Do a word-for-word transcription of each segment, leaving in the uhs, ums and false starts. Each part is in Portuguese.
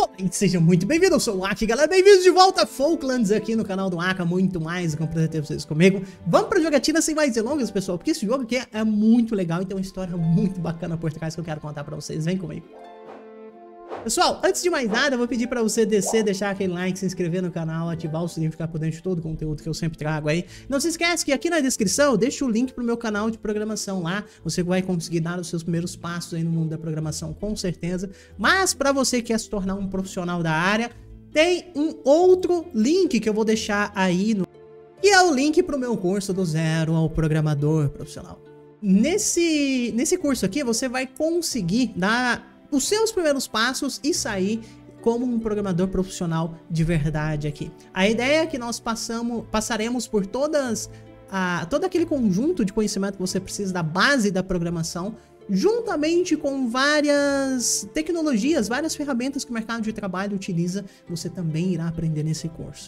E sejam muito bem-vindos, eu sou o Aki, galera, bem-vindos de volta a Falklands aqui no canal do Aka, muito mais, é um prazer ter vocês comigo. Vamos pra jogatina sem mais delongas, pessoal, porque esse jogo aqui é muito legal e tem uma história muito bacana por trás que eu quero contar pra vocês, vem comigo. Pessoal, antes de mais nada, eu vou pedir pra você descer, deixar aquele like, se inscrever no canal, ativar o sininho, ficar por dentro de todo o conteúdo que eu sempre trago aí. Não se esquece que aqui na descrição eu deixo o link pro meu canal de programação lá, você vai conseguir dar os seus primeiros passos aí no mundo da programação, com certeza. Mas pra você que quer se tornar um profissional da área, tem um outro link que eu vou deixar aí, no... que é o link pro meu curso do zero ao programador profissional. Nesse, nesse curso aqui, você vai conseguir dar os seus primeiros passos e sair como um programador profissional de verdade aqui. A ideia é que nós passamos, passaremos por todas, a, todo aquele conjunto de conhecimento que você precisa da base da programação, juntamente com várias tecnologias, várias ferramentas que o mercado de trabalho utiliza, você também irá aprender nesse curso.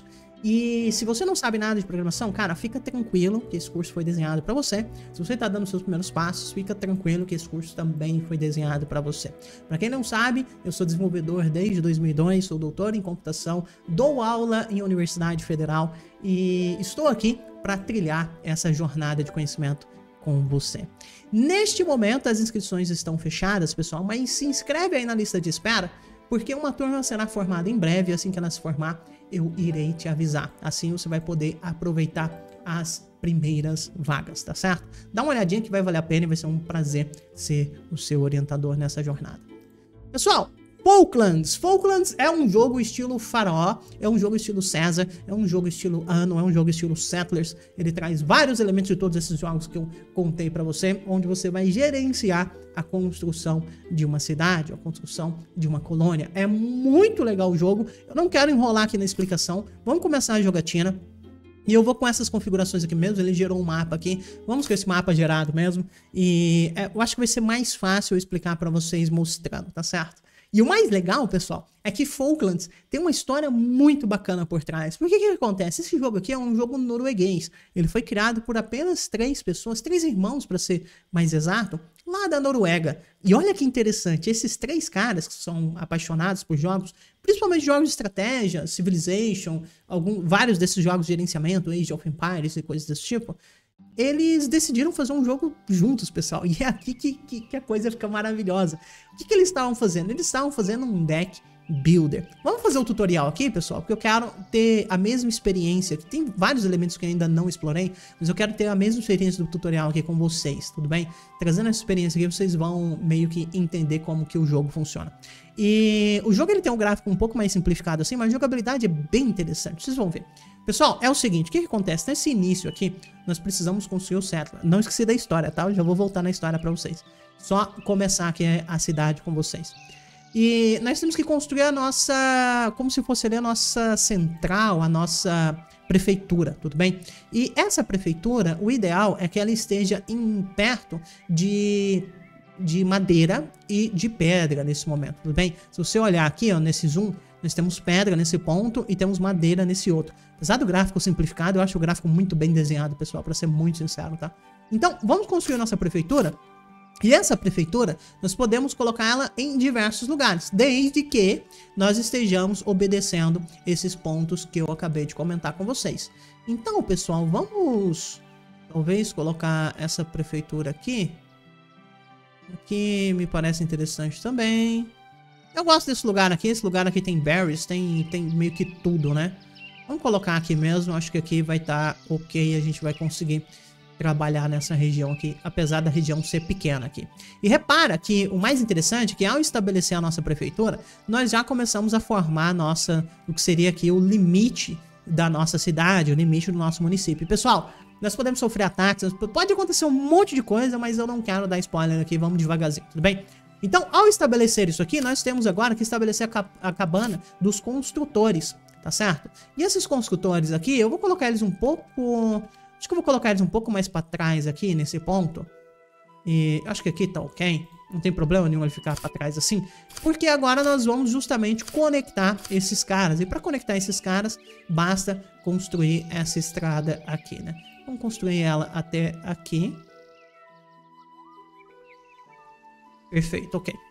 E se você não sabe nada de programação, cara, fica tranquilo que esse curso foi desenhado para você. Se você está dando seus primeiros passos, fica tranquilo que esse curso também foi desenhado para você. Para quem não sabe, eu sou desenvolvedor desde dois mil e dois, sou doutor em computação, dou aula em Universidade Federal e estou aqui para trilhar essa jornada de conhecimento com você. Neste momento as inscrições estão fechadas, pessoal, mas se inscreve aí na lista de espera, porque uma turma será formada em breve, assim que ela se formar, eu irei te avisar. Assim você vai poder aproveitar as primeiras vagas, tá certo? Dá uma olhadinha que vai valer a pena e vai ser um prazer ser o seu orientador nessa jornada. Pessoal, Falklands. Falklands é um jogo estilo Faraó, é um jogo estilo César, é um jogo estilo Anno, é um jogo estilo Settlers. Ele traz vários elementos de todos esses jogos que eu contei pra você, onde você vai gerenciar a construção de uma cidade, a construção de uma colônia. É muito legal o jogo. Eu não quero enrolar aqui na explicação. Vamos começar a jogatina. E eu vou com essas configurações aqui mesmo, ele gerou um mapa aqui, vamos com esse mapa gerado mesmo. E é, eu acho que vai ser mais fácil eu explicar pra vocês mostrando, tá certo? E o mais legal, pessoal, é que Falklands tem uma história muito bacana por trás. Por que que acontece? Esse jogo aqui é um jogo norueguês. Ele foi criado por apenas três pessoas, três irmãos, para ser mais exato, lá da Noruega. E olha que interessante, esses três caras que são apaixonados por jogos, principalmente jogos de estratégia, Civilization, algum, vários desses jogos de gerenciamento, Age of Empires e coisas desse tipo, eles decidiram fazer um jogo juntos, pessoal. E é aqui que, que, que a coisa fica maravilhosa. O que, que eles estavam fazendo? Eles estavam fazendo um deck builder. Vamos fazer o tutorial aqui, pessoal, porque eu quero ter a mesma experiência. Tem vários elementos que eu ainda não explorei, mas eu quero ter a mesma experiência do tutorial aqui com vocês, tudo bem? Trazendo essa experiência aqui, vocês vão meio que entender como que o jogo funciona. E o jogo ele tem um gráfico um pouco mais simplificado assim, mas a jogabilidade é bem interessante, vocês vão ver. Pessoal, é o seguinte, o que que acontece? Nesse início aqui, nós precisamos construir o Settler. Não esqueci da história, tá? Eu já vou voltar na história pra vocês. Só começar aqui a cidade com vocês. E nós temos que construir a nossa, como se fosse ali a nossa central, a nossa prefeitura, tudo bem? E essa prefeitura, o ideal é que ela esteja em perto de... de madeira e de pedra nesse momento, tudo bem? Se você olhar aqui, ó, nesse zoom, nós temos pedra nesse ponto e temos madeira nesse outro. Apesar do gráfico simplificado, eu acho o gráfico muito bem desenhado, pessoal, para ser muito sincero, tá? Então, vamos construir a nossa prefeitura. E essa prefeitura, nós podemos colocar ela em diversos lugares, desde que nós estejamos obedecendo esses pontos que eu acabei de comentar com vocês. Então, pessoal, vamos talvez colocar essa prefeitura aqui. Aqui me parece interessante também. Eu gosto desse lugar aqui. Esse lugar aqui tem berries, tem, tem meio que tudo, né? Vamos colocar aqui mesmo. Acho que aqui vai estar tá ok. A gente vai conseguir trabalhar nessa região aqui, apesar da região ser pequena aqui. E repara que o mais interessante é que ao estabelecer a nossa prefeitura, nós já começamos a formar a nossa, o que seria aqui o limite da nossa cidade, o limite do nosso município. E, pessoal, nós podemos sofrer ataques, pode acontecer um monte de coisa, mas eu não quero dar spoiler aqui, vamos devagarzinho, tudo bem? Então, ao estabelecer isso aqui, nós temos agora que estabelecer a, a cabana dos construtores, tá certo? E esses construtores aqui, eu vou colocar eles um pouco... Acho que eu vou colocar eles um pouco mais pra trás aqui, nesse ponto. E acho que aqui tá ok. Não tem problema nenhum ele ficar pra trás assim. Porque agora nós vamos justamente conectar esses caras. E pra conectar esses caras, basta construir essa estrada aqui, né? Vamos construir ela até aqui. Perfeito, ok.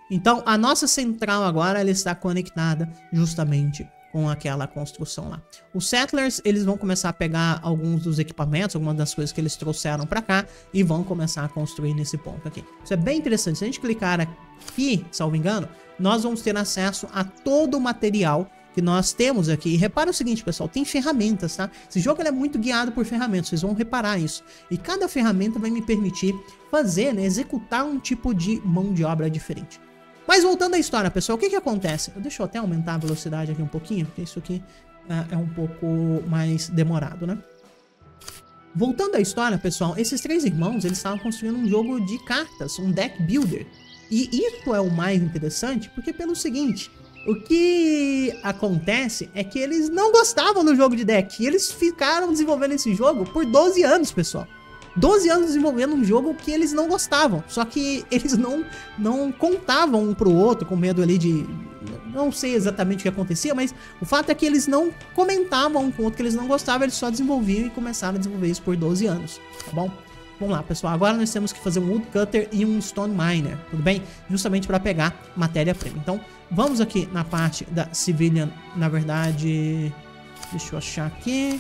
Então, a nossa central agora, ela está conectada justamente com aquela construção lá. Os Settlers, eles vão começar a pegar alguns dos equipamentos, algumas das coisas que eles trouxeram para cá e vão começar a construir nesse ponto aqui. Isso é bem interessante. Se a gente clicar aqui, salvo engano, nós vamos ter acesso a todo o material que nós temos aqui. E repara o seguinte, pessoal, tem ferramentas, tá? Esse jogo ele é muito guiado por ferramentas, vocês vão reparar isso. E cada ferramenta vai me permitir fazer, né, executar um tipo de mão de obra diferente. Mas voltando à história, pessoal, o que que acontece? Deixa eu até aumentar a velocidade aqui um pouquinho, porque isso aqui uh, é um pouco mais demorado, né? Voltando à história, pessoal, esses três irmãos, eles estavam construindo um jogo de cartas, um deck builder. E isso é o mais interessante, porque pelo seguinte, o que acontece é que eles não gostavam do jogo de deck, e eles ficaram desenvolvendo esse jogo por doze anos, pessoal. doze anos desenvolvendo um jogo que eles não gostavam. Só que eles não, não contavam um pro outro com medo ali de... Não sei exatamente o que acontecia, mas o fato é que eles não comentavam um com o outro que eles não gostavam, eles só desenvolviam e começaram a desenvolver isso por doze anos, tá bom? Vamos lá, pessoal. Agora nós temos que fazer um Woodcutter e um Stone Miner, tudo bem? Justamente para pegar matéria-prima. Então, vamos aqui na parte da Civilian, na verdade... Deixa eu achar aqui...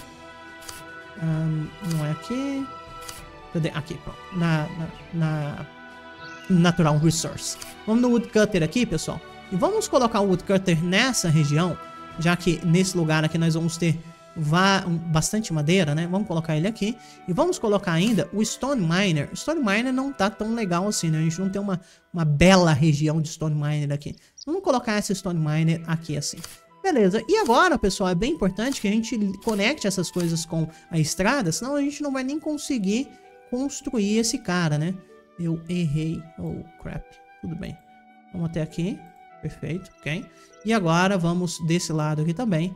Um, não é aqui... Aqui, pronto. Na, na, na Natural Resource. Vamos no Woodcutter aqui, pessoal. E vamos colocar o Woodcutter nessa região, já que nesse lugar aqui nós vamos ter bastante madeira, né? Vamos colocar ele aqui. E vamos colocar ainda o Stone Miner. O Stone Miner não tá tão legal assim, né? A gente não tem uma, uma bela região de Stone Miner aqui. Vamos colocar esse Stone Miner aqui assim. Beleza, e agora, pessoal, é bem importante que a gente conecte essas coisas com a estrada, senão a gente não vai nem conseguir construir esse cara, né? Eu errei. Oh, crap. Tudo bem. Vamos até aqui. Perfeito, ok. E agora vamos desse lado aqui também.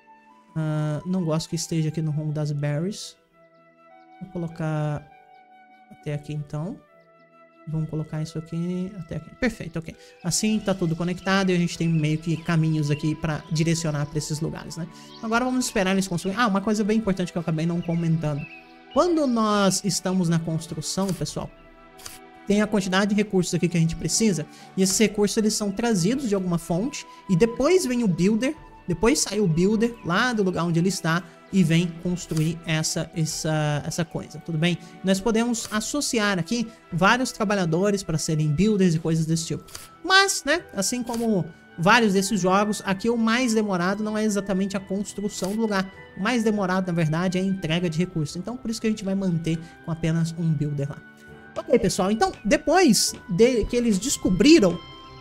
Uh, não gosto que esteja aqui no rumo das berries. Vou colocar até aqui, então. Vamos colocar isso aqui até aqui. Perfeito, ok. Assim tá tudo conectado e a gente tem meio que caminhos aqui para direcionar para esses lugares, né? Agora vamos esperar eles construírem. Ah, uma coisa bem importante que eu acabei não comentando. Quando nós estamos na construção, pessoal, tem a quantidade de recursos aqui que a gente precisa, e esses recursos eles são trazidos de alguma fonte, e depois vem o builder, depois sai o builder lá do lugar onde ele está, e vem construir essa, essa, essa coisa, tudo bem? Nós podemos associar aqui vários trabalhadores para serem builders e coisas desse tipo. Mas, né, assim como vários desses jogos, aqui o mais demorado não é exatamente a construção do lugar. O mais demorado, na verdade, é a entrega de recursos. Então, por isso que a gente vai manter com apenas um builder lá. Ok, pessoal. Então, depois de que eles descobriram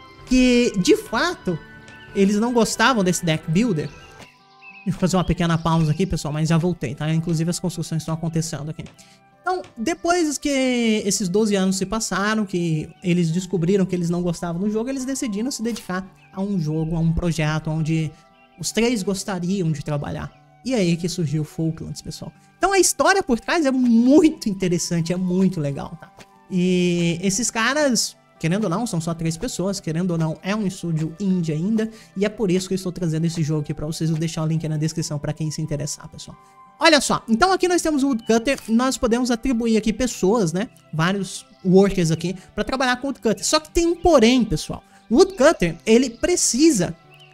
que, de fato, eles não gostavam desse deck builder... Deixa eu fazer uma pequena pausa aqui, pessoal, mas já voltei, tá? Inclusive, as construções estão acontecendo aqui. Então, depois que esses doze anos se passaram, que eles descobriram que eles não gostavam do jogo, eles decidiram se dedicar a um jogo, a um projeto onde os três gostariam de trabalhar. E é aí que surgiu o Falklands, pessoal. Então, a história por trás é muito interessante, é muito legal, tá? E esses caras, querendo ou não, são só três pessoas, querendo ou não, é um estúdio indie ainda, e é por isso que eu estou trazendo esse jogo aqui pra vocês. Vou deixar o link aí na descrição pra quem se interessar, pessoal. Olha só, então aqui nós temos o Woodcutter, nós podemos atribuir aqui pessoas, né, vários workers aqui, pra trabalhar com o Woodcutter. Só que tem um porém, pessoal. O Woodcutter, ele precisa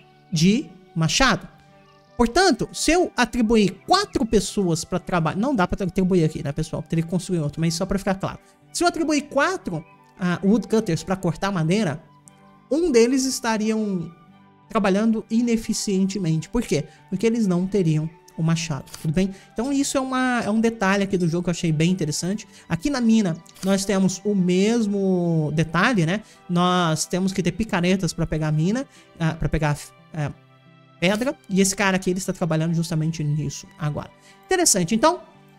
de machado. Portanto, se eu atribuir quatro pessoas pra trabalhar... Não dá pra atribuir aqui, né, pessoal? Teria que construir outro, mas só pra ficar claro. Se eu atribuir quatro... Uh, woodcutters para cortar madeira, um deles estariam trabalhando ineficientemente. Por quê? Porque eles não teriam o machado, tudo bem? Então isso é, uma, é um detalhe aqui do jogo que eu achei bem interessante. Aqui na mina nós temos o mesmo detalhe, né? Nós temos que ter picaretas para pegar mina, uh, para pegar uh, pedra, e esse cara aqui ele está trabalhando justamente nisso agora. Interessante, então...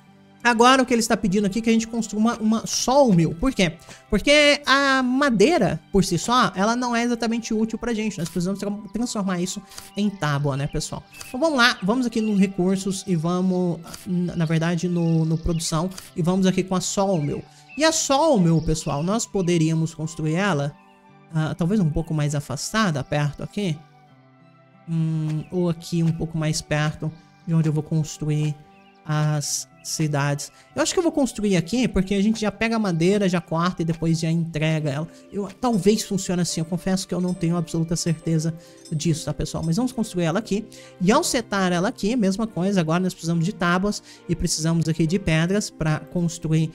Agora o que ele está pedindo aqui é que a gente construa uma, uma sawmill. Por quê? Porque a madeira, por si só, ela não é exatamente útil pra gente. Nós precisamos tra transformar isso em tábua, né, pessoal? Então vamos lá, vamos aqui nos recursos e vamos, na verdade, no, no produção. E vamos aqui com a sawmill. E a sawmill, pessoal, nós poderíamos construir ela, uh, talvez um pouco mais afastada, perto aqui. Hum, ou aqui um pouco mais perto de onde eu vou construir as... cidades. Eu acho que eu vou construir aqui, porque a gente já pega a madeira, já corta e depois já entrega ela. Eu, talvez funcione assim, eu confesso que eu não tenho absoluta certeza disso, tá, pessoal? Mas vamos construir ela aqui. E ao setar ela aqui, mesma coisa, agora nós precisamos de tábuas e precisamos aqui de pedras para construir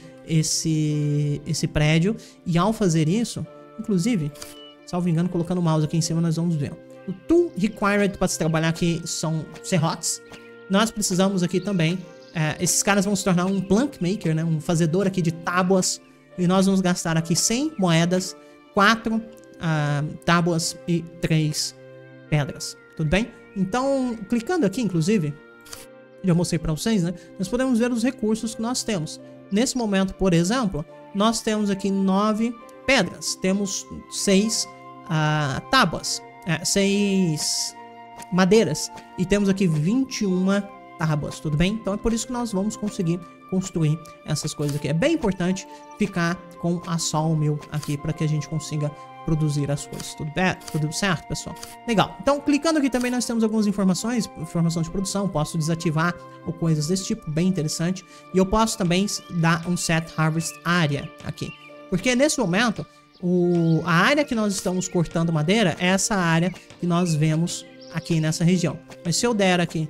esse, esse prédio. E ao fazer isso, inclusive, salvo engano, colocando o mouse aqui em cima, nós vamos ver. O tool required para se trabalhar aqui são serrotes. Nós precisamos aqui também... É, esses caras vão se tornar um plank maker, né? Um fazedor aqui de tábuas. E nós vamos gastar aqui cem moedas, quatro uh, tábuas e três pedras. Tudo bem? Então, clicando aqui, inclusive, já mostrei para vocês, né? Nós podemos ver os recursos que nós temos. Nesse momento, por exemplo, nós temos aqui nove pedras. Temos seis uh, tábuas. É, seis madeiras. E temos aqui vinte e uma tábuas, tudo bem? Então é por isso que nós vamos conseguir construir essas coisas aqui. É bem importante ficar com a sawmill aqui para que a gente consiga produzir as coisas. Tudo bem? Tudo certo, pessoal? Legal. Então, clicando aqui também nós temos algumas informações, informação de produção, posso desativar ou coisas desse tipo, bem interessante. E eu posso também dar um set harvest area aqui. Porque nesse momento, o, a área que nós estamos cortando madeira é essa área que nós vemos aqui nessa região. Mas se eu der aqui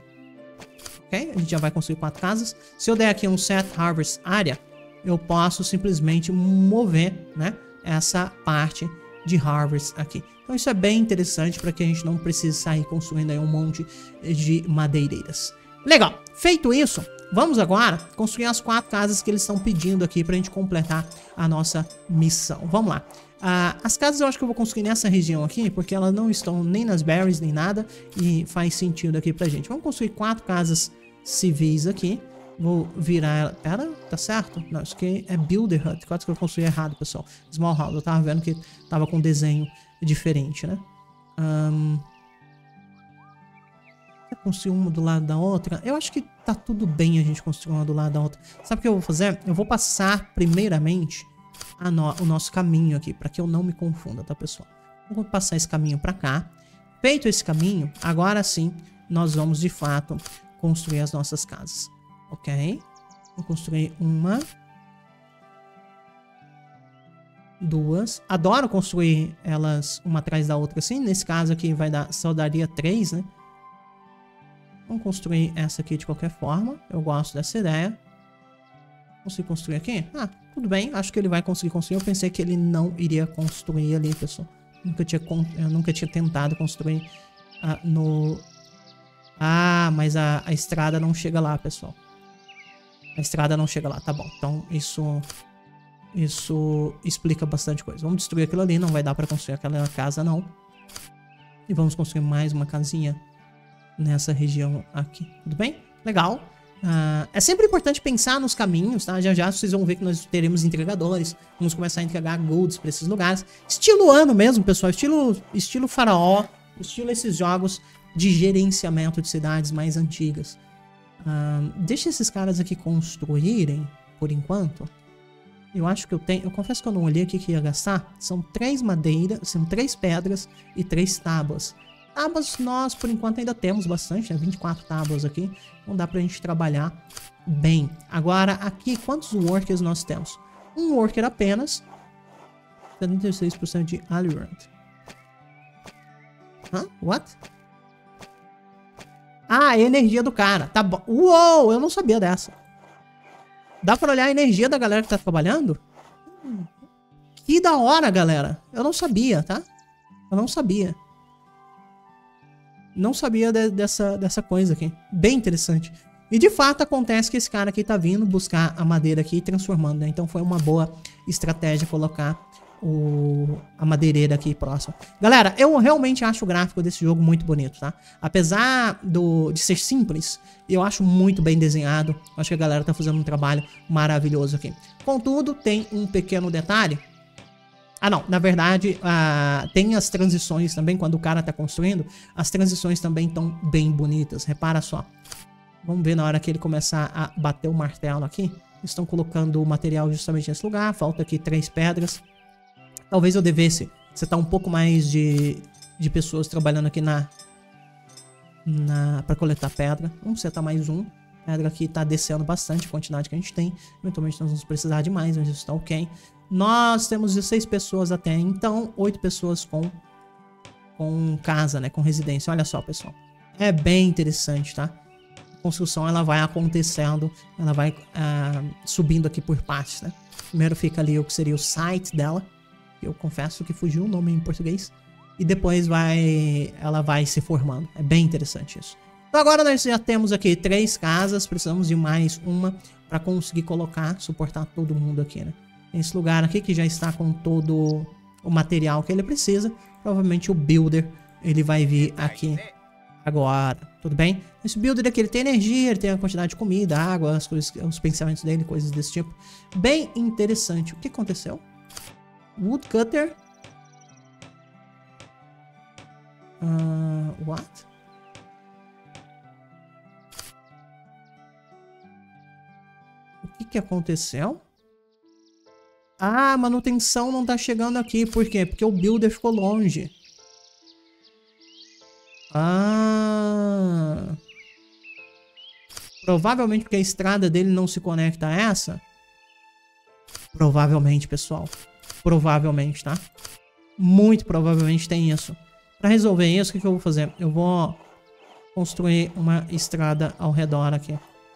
ok? A gente já vai construir quatro casas. Se eu der aqui um set harvest area, eu posso simplesmente mover, né, essa parte de harvest aqui. Então isso é bem interessante para que a gente não precise sair construindo aí um monte de madeireiras. Legal, feito isso, vamos agora construir as quatro casas que eles estão pedindo aqui para a gente completar a nossa missão. Vamos lá. Uh, as casas eu acho que eu vou construir nessa região aqui, porque elas não estão nem nas berries, nem nada, e faz sentido aqui pra gente. Vamos construir quatro casas civis aqui. Vou virar ela... Pera, tá certo? Não, isso aqui é Builder Hut. Quase que eu construí errado, pessoal. Small House, eu tava vendo que tava com um desenho diferente, né? Um... Construir uma do lado da outra. Eu acho que tá tudo bem a gente construir uma do lado da outra. Sabe o que eu vou fazer? Eu vou passar primeiramente a no... o nosso caminho aqui, para que eu não me confunda, tá, pessoal? Vou passar esse caminho para cá. Feito esse caminho, agora sim, nós vamos de fato construir as nossas casas. Ok? Vou construir uma. Duas. Adoro construir elas uma atrás da outra assim. Nesse caso aqui vai dar, só daria três, né? Vamos construir essa aqui de qualquer forma. Eu gosto dessa ideia. Consigo construir aqui? Ah, tudo bem. Acho que ele vai conseguir construir. Eu pensei que ele não iria construir ali, pessoal. Nunca tinha, eu nunca tinha tentado construir uh, no... Ah, mas a, a estrada não chega lá, pessoal. A estrada não chega lá, tá bom. Então isso... Isso explica bastante coisa. Vamos destruir aquilo ali. Não vai dar pra construir aquela casa, não. E vamos construir mais uma casinha nessa região aqui. Tudo bem? Legal. Uh, é sempre importante pensar nos caminhos, tá? Já já vocês vão ver que nós teremos entregadores. Vamos começar a entregar golds para esses lugares. Estilo ano mesmo, pessoal. Estilo, estilo faraó. Estilo esses jogos de gerenciamento de cidades mais antigas. Uh, deixa esses caras aqui construírem, por enquanto. Eu acho que eu tenho... Eu confesso que eu não olhei aqui que ia gastar. São três madeiras, são três pedras e três tábuas. Tábuas nós, por enquanto, ainda temos bastante, né? vinte e quatro tábuas aqui. Não dá pra gente trabalhar bem. Agora, aqui, quantos workers nós temos? Um worker apenas. setenta e seis por cento de Alirant. Hã? What? Ah, é a energia do cara. Tá bom. Uou, eu não sabia dessa. Dá pra olhar a energia da galera que tá trabalhando? Hum, que da hora, galera. Eu não sabia, tá? Eu não sabia. Não sabia de, dessa, dessa coisa aqui. Bem interessante. E de fato acontece que esse cara aqui tá vindo buscar a madeira aqui e transformando, né? Então foi uma boa estratégia colocar o, a madeireira aqui próximo. Galera, eu realmente acho o gráfico desse jogo muito bonito, tá? Apesar do, de ser simples, eu acho muito bem desenhado. Acho que a galera tá fazendo um trabalho maravilhoso aqui. Contudo, tem um pequeno detalhe. Ah, não. Na verdade, uh, tem as transições também. Quando o cara tá construindo, as transições também estão bem bonitas. Repara só. Vamos ver na hora que ele começar a bater o martelo aqui. Estão colocando o material justamente nesse lugar. Falta aqui três pedras. Talvez eu devesse setar um pouco mais de, de pessoas trabalhando aqui na, na para coletar pedra. Vamos setar mais um. pedra aqui tá descendo bastante a quantidade que a gente tem. Eventualmente nós vamos precisar de mais, mas isso tá ok. Nós temos dezesseis pessoas até então, oito pessoas com, com casa, né? Com residência. Olha só, pessoal. É bem interessante, tá? A construção, ela vai acontecendo, ela vai uh, subindo aqui por partes, né? Primeiro fica ali o que seria o site dela. Eu confesso que fugiu o nome em português. E depois vai, ela vai se formando. É bem interessante isso. Então agora nós já temos aqui três casas. Precisamos de mais uma para conseguir colocar, suportar todo mundo aqui, né? Esse lugar aqui que já está com todo o material que ele precisa. Provavelmente o builder, ele vai vir aqui agora. Tudo bem? Esse builder aqui, ele tem energia, ele tem a quantidade de comida, água, as coisas, os pensamentos dele, coisas desse tipo. Bem interessante. O que aconteceu? Woodcutter. Uh, what? O que que aconteceu? Ah, a manutenção não tá chegando aqui. Por quê? Porque o builder ficou longe. Ah. Provavelmente porque a estrada dele não se conecta a essa. Provavelmente, pessoal. Provavelmente, tá? Muito provavelmente tem isso. Pra resolver isso, o que que eu vou fazer? Eu vou construir uma estrada ao redor aqui.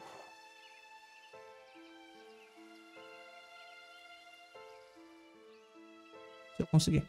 Se eu conseguir.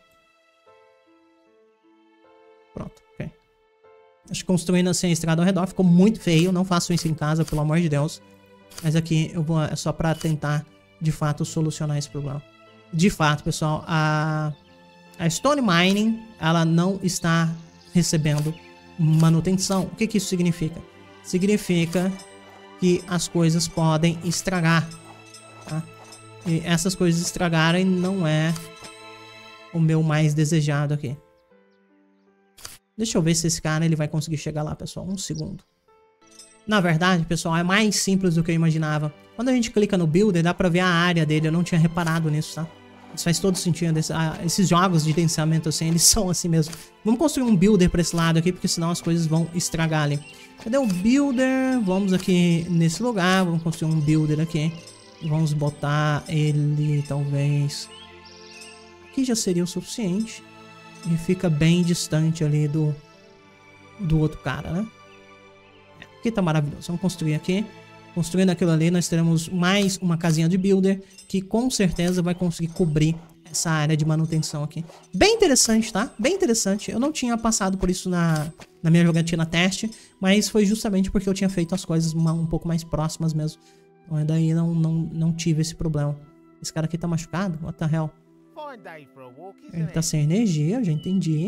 Pronto, ok. Acho que construindo assim a estrada ao redor ficou muito feio. Não façam isso em casa, pelo amor de Deus. Mas aqui eu vou, é só pra tentar, de fato, solucionar esse problema. De fato, pessoal, a, a Stone Mining, ela não está recebendo manutenção. O que que isso significa? Significa que as coisas podem estragar, tá? E essas coisas estragarem não é o meu mais desejado aqui. Deixa eu ver se esse cara ele vai conseguir chegar lá, pessoal. Um segundo. Na verdade, pessoal, é mais simples do que eu imaginava. Quando a gente clica no Builder, dá pra ver a área dele. Eu não tinha reparado nisso, tá? Isso faz todo sentido. Esses jogos de gerenciamento assim, eles são assim mesmo. Vamos construir um Builder pra esse lado aqui, porque senão as coisas vão estragar ali. Cadê o Builder? Vamos aqui nesse lugar. Vamos construir um Builder aqui. Vamos botar ele, talvez... Aqui já seria o suficiente. E fica bem distante ali do, do outro cara, né? Aqui tá maravilhoso. Vamos construir aqui. Construindo aquilo ali, nós teremos mais uma casinha de builder, que com certeza vai conseguir cobrir essa área de manutenção aqui. Bem interessante, tá? Bem interessante. Eu não tinha passado por isso na, na minha jogatina teste, mas foi justamente porque eu tinha feito as coisas uma, um pouco mais próximas mesmo. Então daí não, não, não tive esse problema. Esse cara aqui tá machucado? What the hell? Ele tá sem energia, já entendi.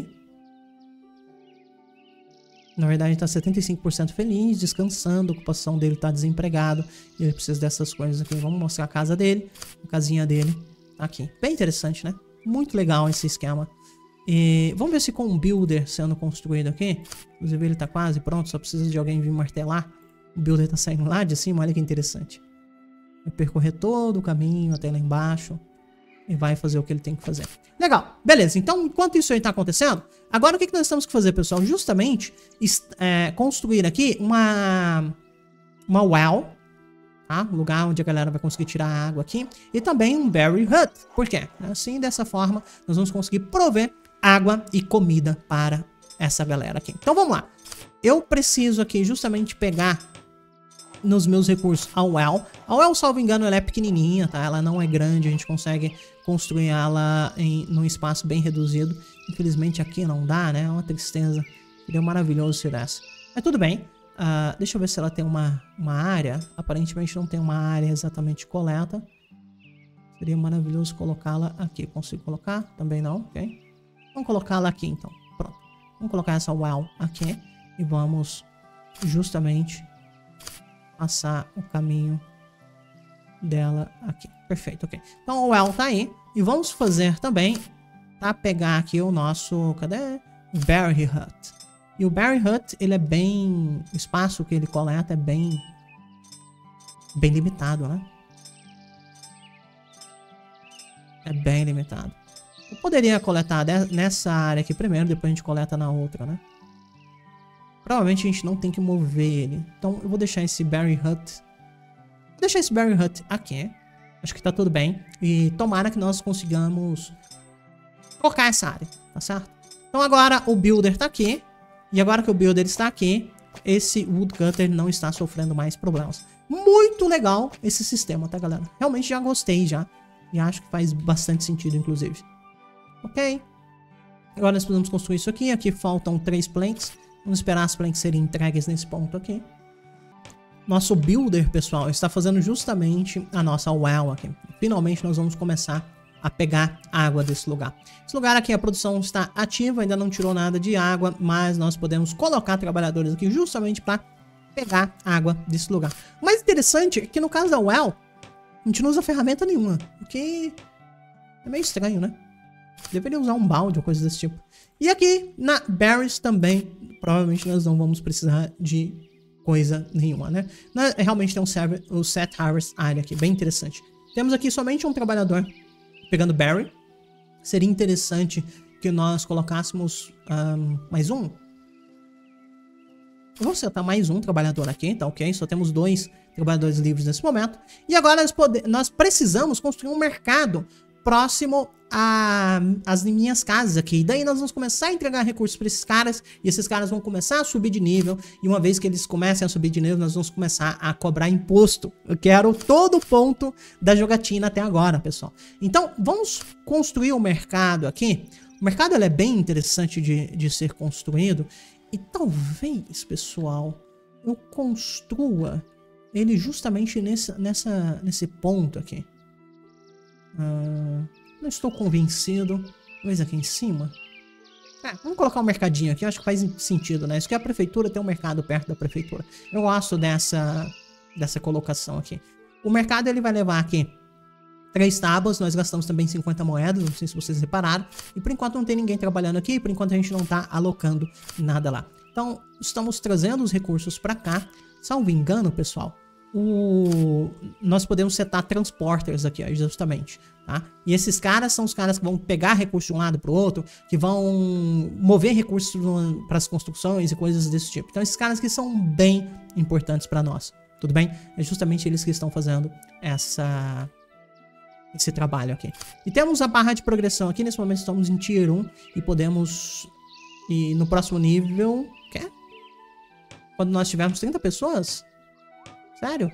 Na verdade ele tá setenta e cinco por cento feliz, descansando, a ocupação dele tá desempregado. E ele precisa dessas coisas aqui. Vamos mostrar a casa dele, a casinha dele. Aqui, bem interessante, né? Muito legal esse esquema. E vamos ver se com um builder sendo construído aqui. Inclusive ele tá quase pronto, só precisa de alguém vir martelar. O builder tá saindo lá de cima, olha que interessante. Vai percorrer todo o caminho até lá embaixo. E vai fazer o que ele tem que fazer. Legal, beleza. Então, enquanto isso aí tá acontecendo, agora o que, que nós temos que fazer, pessoal? Justamente é, construir aqui uma, uma well, tá? Um lugar onde a galera vai conseguir tirar água aqui. E também um berry hut. Por quê? Assim, dessa forma, nós vamos conseguir prover água e comida para essa galera aqui. Então, vamos lá. Eu preciso aqui justamente pegar nos meus recursos a well. A well, salvo engano, ela é pequenininha, tá? Ela não é grande, a gente consegue construir ela em num espaço bem reduzido. Infelizmente aqui não dá, né? É uma tristeza. Seria maravilhoso se desse. Mas tudo bem. Uh, deixa eu ver se ela tem uma, uma área. Aparentemente não tem uma área exatamente de coleta. Seria maravilhoso colocá-la aqui. Consigo colocar? Também não, ok? Vamos colocá-la aqui então. Pronto. Vamos colocar essa well aqui. E vamos justamente passar o caminho dela aqui. Perfeito, ok. Então o well tá aí. E vamos fazer também, tá? Pegar aqui o nosso, cadê? Berry Hut. E o Berry Hut, ele é bem... O espaço que ele coleta é bem... Bem limitado, né? É bem limitado. Eu poderia coletar nessa área aqui primeiro, depois a gente coleta na outra, né? Provavelmente a gente não tem que mover ele. Então eu vou deixar esse Berry Hut. Vou deixar esse Berry Hut aqui. Acho que tá tudo bem. E tomara que nós consigamos trocar essa área, tá certo? Então agora o Builder tá aqui. E agora que o Builder está aqui, esse Woodcutter não está sofrendo mais problemas. Muito legal esse sistema, tá, galera? Realmente já gostei, já. E acho que faz bastante sentido, inclusive. Ok. Agora nós precisamos construir isso aqui. Aqui faltam três planks. Vamos esperar as planks serem entregues nesse ponto aqui. Nosso Builder, pessoal, está fazendo justamente a nossa well aqui. Finalmente nós vamos começar a pegar água desse lugar. Esse lugar aqui, a produção está ativa, ainda não tirou nada de água, mas nós podemos colocar trabalhadores aqui justamente para pegar água desse lugar. O mais interessante é que no caso da well, a gente não usa ferramenta nenhuma, o que é meio estranho, né? Deveria usar um balde ou coisa desse tipo. E aqui na Berries também, provavelmente nós não vamos precisar de coisa nenhuma, né? Na, realmente tem um, server, um set harvest area aqui, bem interessante. Temos aqui somente um trabalhador pegando berry. Seria interessante que nós colocássemos um, mais um. Eu vou setar mais um trabalhador aqui, tá ok? Só temos dois trabalhadores livres nesse momento. E agora nós, pode, nós precisamos construir um mercado próximo às minhas casas aqui. E daí nós vamos começar a entregar recursos para esses caras. E esses caras vão começar a subir de nível. E uma vez que eles comecem a subir de nível, nós vamos começar a cobrar imposto. Eu quero todo o ponto da jogatina até agora, pessoal. Então, vamos construir o mercado aqui. O mercado ele é bem interessante de, de ser construído. E talvez, pessoal, eu construa ele justamente nessa, nessa, nesse ponto aqui. Uh, não estou convencido. Talvez aqui em cima. É, vamos colocar um mercadinho aqui. Acho que faz sentido, né? Isso que a prefeitura tem um mercado perto da prefeitura. Eu gosto dessa, dessa colocação aqui. O mercado ele vai levar aqui três tábuas. Nós gastamos também cinquenta moedas. Não sei se vocês repararam. E por enquanto não tem ninguém trabalhando aqui. Por enquanto a gente não está alocando nada lá. Então estamos trazendo os recursos para cá. Salvo engano, pessoal. O... Nós podemos setar transporters aqui, ó, justamente, tá? E esses caras são os caras que vão pegar recursos de um lado para o outro, que vão mover recursos para as construções e coisas desse tipo. Então esses caras que são bem importantes para nós, tudo bem? É justamente eles que estão fazendo essa... esse trabalho aqui. E temos a barra de progressão aqui, nesse momento estamos em Tier um e podemos ir no próximo nível, quer? Quando nós tivermos trinta pessoas... Sério?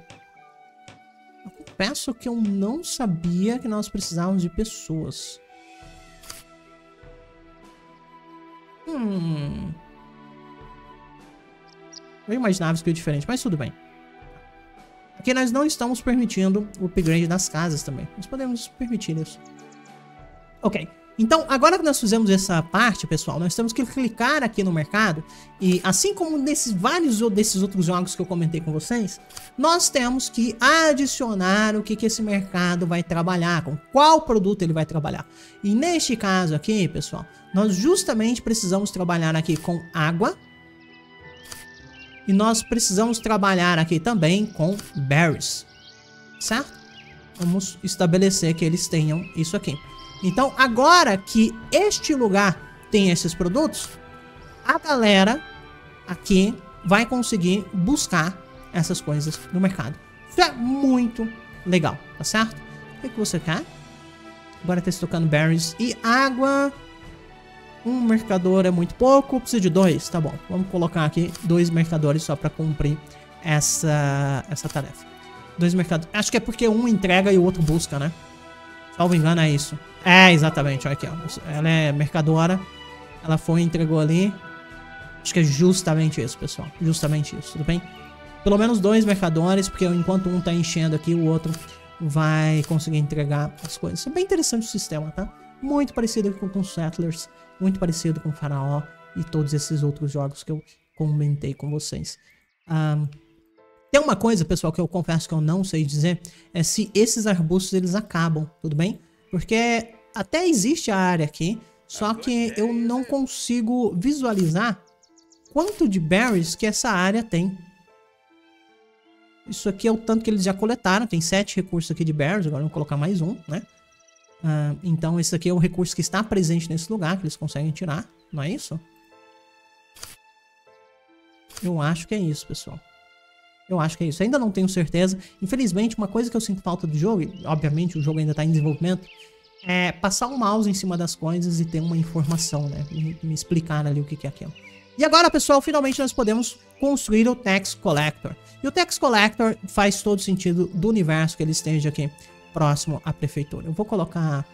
Eu confesso que eu não sabia que nós precisávamos de pessoas. Hum... Eu imaginava isso que é diferente, mas tudo bem. Aqui nós não estamos permitindo o upgrade das casas também. Nós podemos permitir isso. Ok. Então, agora que nós fizemos essa parte, pessoal, nós temos que clicar aqui no mercado. E assim como nesses vários desses outros jogos que eu comentei com vocês, nós temos que adicionar o que, que esse mercado vai trabalhar, com qual produto ele vai trabalhar. E neste caso aqui, pessoal, nós justamente precisamos trabalhar aqui com água. E nós precisamos trabalhar aqui também com berries, certo? Vamos estabelecer que eles tenham isso aqui. Então, agora que este lugar tem esses produtos, a galera aqui vai conseguir buscar essas coisas no mercado. Isso é muito legal, tá certo? O que, que você quer? Agora tá estocando berries e água. Um mercador é muito pouco, precisa de dois, tá bom. Vamos colocar aqui dois mercadores só para cumprir essa, essa tarefa. Dois mercadores. Acho que é porque um entrega e o outro busca, né? Salvo engano é isso. É, exatamente, olha aqui, ó. Ela é mercadora. Ela foi e entregou ali. Acho que é justamente isso, pessoal. Justamente isso, tudo bem? Pelo menos dois mercadores, porque enquanto um tá enchendo aqui, o outro vai conseguir entregar as coisas. É bem interessante o sistema, tá? Muito parecido com o Settlers, muito parecido com o Faraó e todos esses outros jogos que eu comentei com vocês. Um, tem uma coisa, pessoal, que eu confesso que eu não sei dizer, é se esses arbustos eles acabam, tudo bem? Porque até existe a área aqui, só que eu não consigo visualizar quanto de berries que essa área tem. Isso aqui é o tanto que eles já coletaram, tem sete recursos aqui de berries, agora vamos colocar mais um, né? Uh, então esse aqui é o recurso que está presente nesse lugar, que eles conseguem tirar, não é isso? Eu acho que é isso, pessoal. Eu acho que é isso. Ainda não tenho certeza. Infelizmente, uma coisa que eu sinto falta do jogo, e obviamente o jogo ainda tá em desenvolvimento, é passar o mouse em cima das coisas e ter uma informação, né? Me, me explicar ali o que, que é aquilo. E agora, pessoal, finalmente nós podemos construir o Tax Collector. E o Tax Collector faz todo sentido do universo que ele esteja aqui próximo à prefeitura. Eu vou colocar...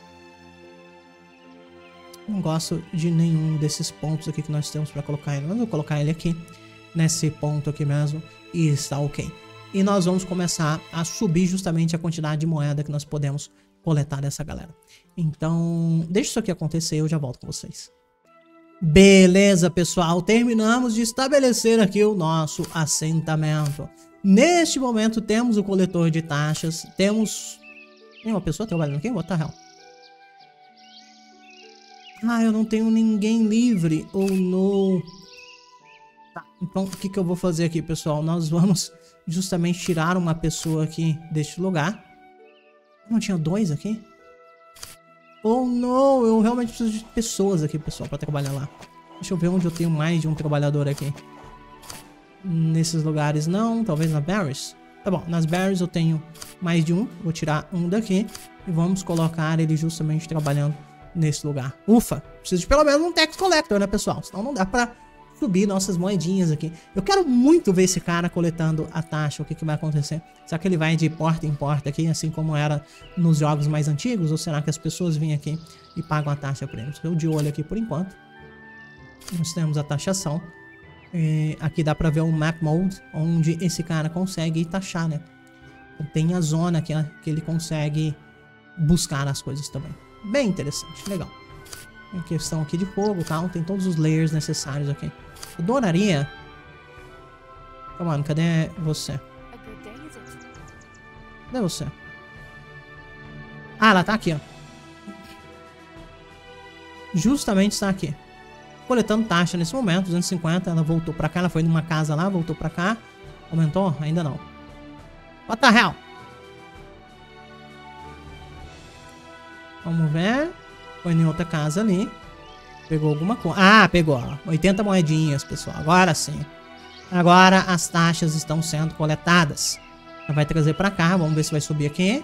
Não gosto de nenhum desses pontos aqui que nós temos para colocar ele. Mas eu vou colocar ele aqui, nesse ponto aqui mesmo, e está ok. E nós vamos começar a subir justamente a quantidade de moeda que nós podemos coletar dessa galera. Então, deixa isso aqui acontecer e eu já volto com vocês. Beleza, pessoal. Terminamos de estabelecer aqui o nosso assentamento. Neste momento temos o coletor de taxas. Temos... Tem uma pessoa trabalhando aqui? What the hell? Ah, eu não tenho ninguém livre. Oh, não. Tá, então o que, que eu vou fazer aqui, pessoal? Nós vamos justamente tirar uma pessoa aqui deste lugar. Não tinha dois aqui? Oh, não. Eu realmente preciso de pessoas aqui, pessoal, pra trabalhar lá. Deixa eu ver onde eu tenho mais de um trabalhador aqui. Nesses lugares não. Talvez na Berries. Tá bom, nas Berries eu tenho mais de um. Vou tirar um daqui. E vamos colocar ele justamente trabalhando nesse lugar. Ufa, preciso de pelo menos um Tax Collector, né, pessoal? Senão não dá pra subir nossas moedinhas aqui. Eu quero muito ver esse cara coletando a taxa. O que, que vai acontecer? Será que ele vai de porta em porta aqui, assim como era nos jogos mais antigos? Ou será que as pessoas vêm aqui e pagam a taxa pra eles? Eu de olho aqui por enquanto. Nós temos a taxação. E aqui dá pra ver um Map Mode, onde esse cara consegue taxar, né? Tem a zona que, que ele consegue buscar as coisas também. Bem interessante, legal. Tem questão aqui de fogo e tal. Tem todos os layers necessários aqui. Eu adoraria... Come on, cadê você? Cadê você? Ah, ela tá aqui, ó. Justamente está aqui. Coletando taxa nesse momento, duzentos e cinquenta. Ela voltou pra cá, ela foi numa casa lá, voltou pra cá. Aumentou? Ainda não. What the hell? Vamos ver. Foi em outra casa ali. Pegou alguma coisa. Ah, pegou. oitenta moedinhas, pessoal. Agora sim. Agora as taxas estão sendo coletadas. Ela vai trazer pra cá. Vamos ver se vai subir aqui.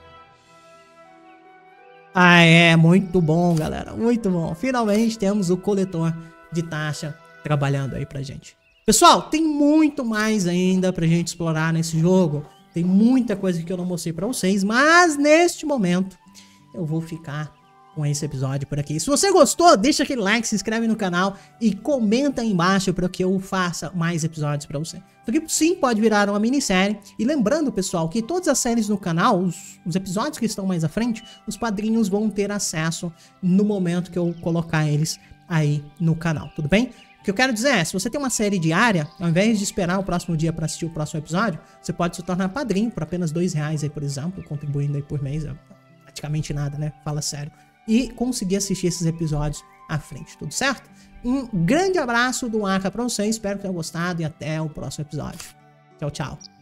Ah, é. Muito bom, galera. Muito bom. Finalmente temos o coletor de taxa trabalhando aí pra gente. Pessoal, tem muito mais ainda pra gente explorar nesse jogo. Tem muita coisa que eu não mostrei pra vocês. Mas neste momento... eu vou ficar com esse episódio por aqui. Se você gostou, deixa aquele like, se inscreve no canal e comenta aí embaixo para que eu faça mais episódios para você. Isso aqui sim pode virar uma minissérie. E lembrando, pessoal, que todas as séries no canal, os, os episódios que estão mais à frente, os padrinhos vão ter acesso no momento que eu colocar eles aí no canal, tudo bem? O que eu quero dizer é, se você tem uma série diária, ao invés de esperar o próximo dia para assistir o próximo episódio, você pode se tornar padrinho por apenas dois reais aí, por exemplo, contribuindo aí por mês. Praticamente nada, né? Fala sério. E conseguir assistir esses episódios à frente, tudo certo? Um grande abraço do Aka pra vocês, espero que tenham gostado e até o próximo episódio. Tchau, tchau.